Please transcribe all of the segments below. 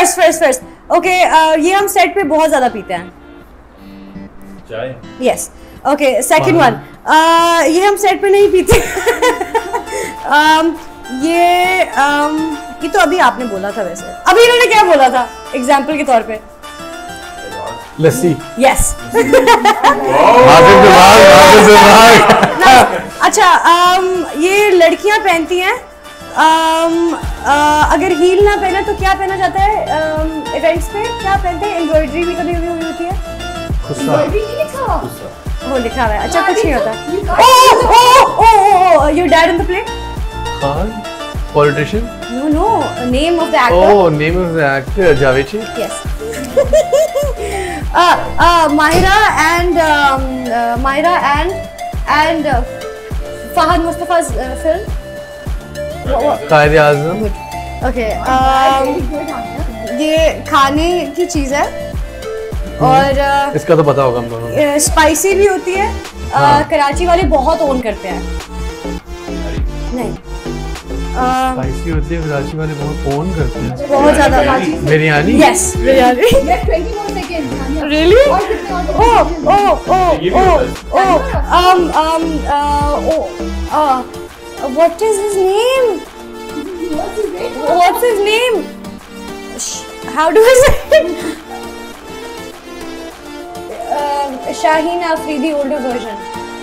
First okay, ये हम set पे बहुत ज्यादा पीते हैं चाय। यस ओके, सेकंड वन, ये हम सेट पे नहीं पीते ये तो अभी आपने बोला था, वैसे अभी इन्होंने क्या बोला था एग्जाम्पल के तौर पे? लस्सी। यस अच्छा, ये लड़कियां पहनती हैं, अगर हील ना पहने तो क्या पहना जाता है इवेंट्स पे? क्या पहनते हैं? एम्ब्रॉयडरी भी कभी हुई होती है। वो लिखा हुआ है, अच्छा कुछ नहीं होता। Your dad in the play? Politician? No, name of the actor. Oh, name of the actor, Javed. Yes. Mahira and Fahad Mustafa's film. Qaid Azam. Okay. ये खाने की चीज है और इसका तो पता होगा हम दोनों। स्पाइसी भी होती है, कराची वाले बहुत ओन करते हैं। नहीं स्पाइसी होती है, कराची वाले बहुत ओन करते हैं, बहुत ज्यादा। Biryani. Yes biryani. Really? What is his name? What's his name? How do I say it? Shaheen Afridi, older version.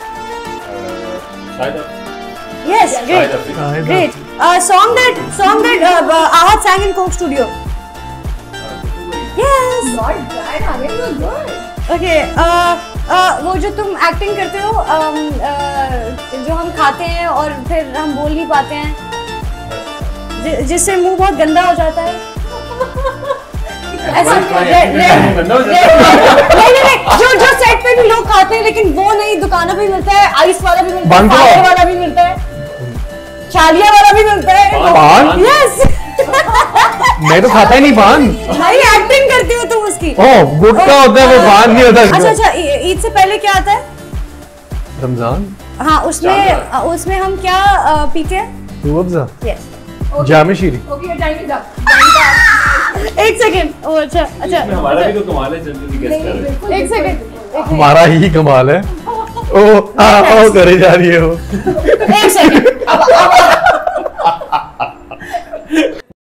Yes, great. Great. Song that Ahad sang in Coke Studio. Yes. Okay. वो जो तुम acting करते हो, जो हम खाते हैं और फिर हम बोल नहीं पाते हैं, जिससे मुंह बहुत गंदा हो जाता है। ऐसा जो सेट पे भी लोग खाते हैं, लेकिन वो नहीं, दुकानों पे मिलता है, आइस वाला भी मिलता है, पानी वाला भी मिलता है, छालिया वाला भी मिलता है। यस मैं तो खाता ही नहीं पान। भाई एक्टिंग करती हो तुम उसकी। ओह गुटखा होता है, वो पान नहीं होता। अच्छा, ईद से पहले क्या आता है? रमजान। हाँ, उसमें हम क्या पीते हैं? रूह-अफ़ज़ा। यस। जामे शीरी। एक सेकंड। अच्छा हमारा भी तो कमाल है, जल्दी गेस कर। एक सेकंड। हमारा ही कमाल है। ओ करे जा रही है वो। एक सेकंड। अब